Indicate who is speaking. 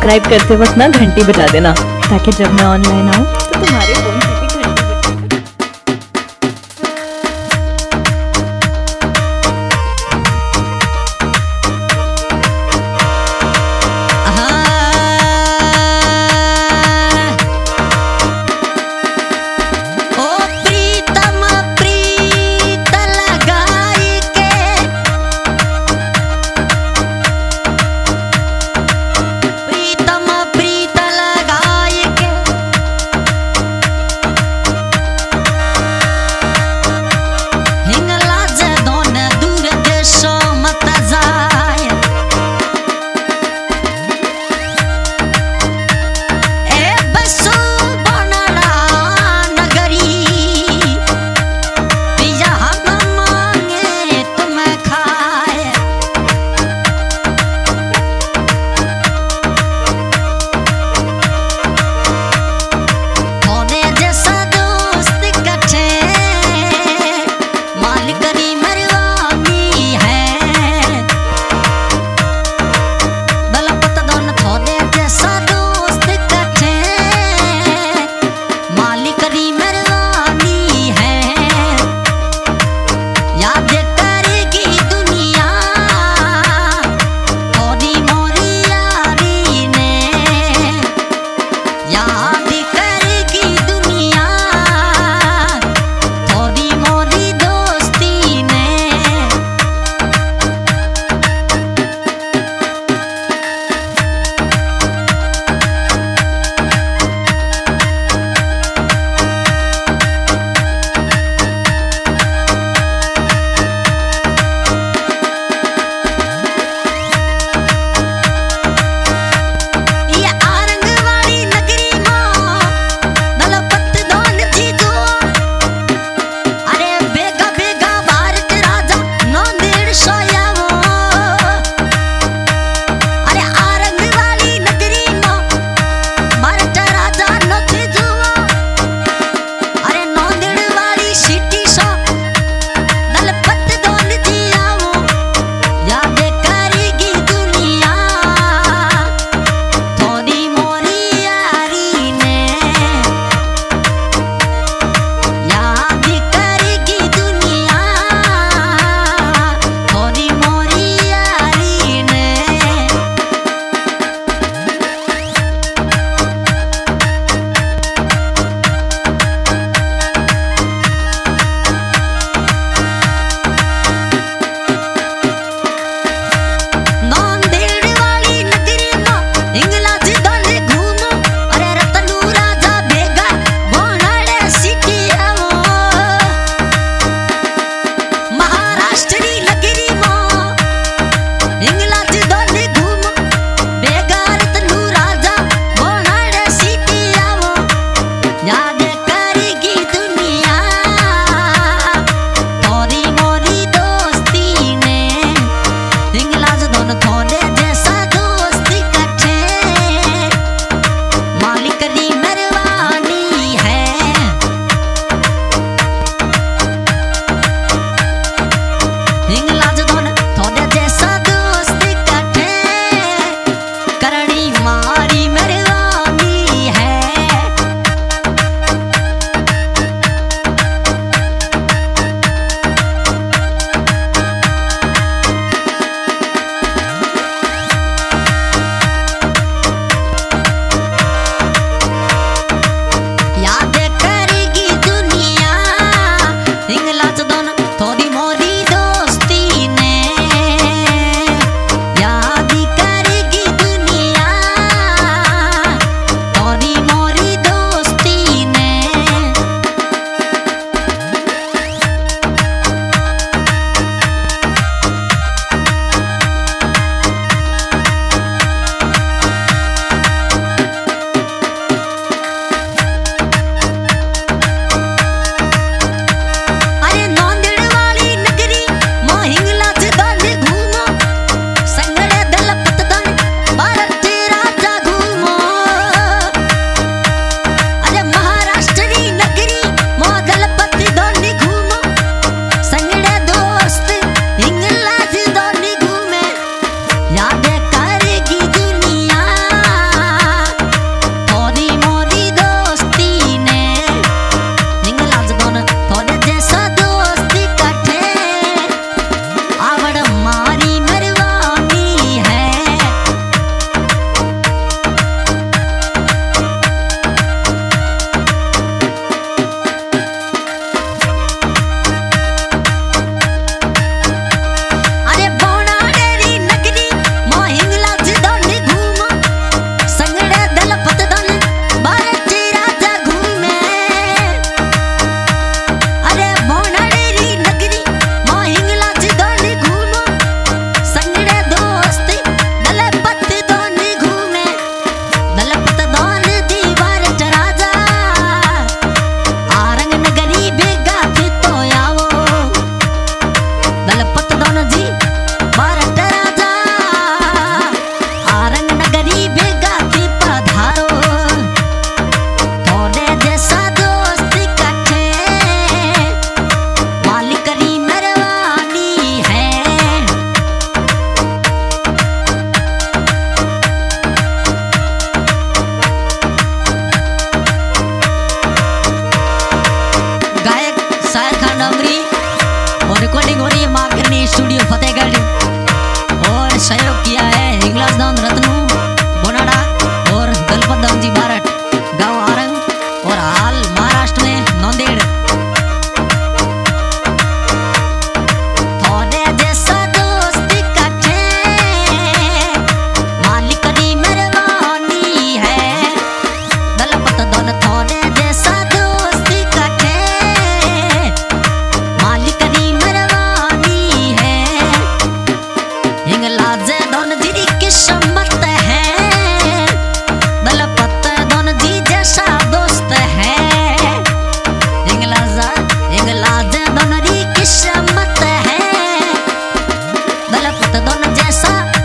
Speaker 1: Subscribe करते वक्त ना घंटी बजा देना, ताकि जब मैं ऑनलाइन आऊँ तो तुम्हारे फोन पे भी घंटी बजे।
Speaker 2: करी बेगा थी पधारो थोड़े जैसा दोस्त इकट्ठे मालिक करी मेहरबानी है। गायक शायर खान डोंगरी और रिकॉर्डिंग हो रही है मार्कनी स्टूडियो फतेहगढ़ और सहयोग किया है हिंगलाज दान रत्नू बोनाडा और दलपत दाम जी बारट गांव आरंग और हाल महाराष्ट्र में नौंदेड़। थोड़े जैसा दोस्त इकट्ठे मालिक की मेहरबानी है। दलपत दान थोड़े जैसा दोस्त इकट्ठे मालिक की मेहरबानी है। हिंगलाज दोन जी किस्मत है दलपत दोन जी जैसा दोस्त है। हिंगलाज दोन जी किस्मत है दलपत दोन जैसा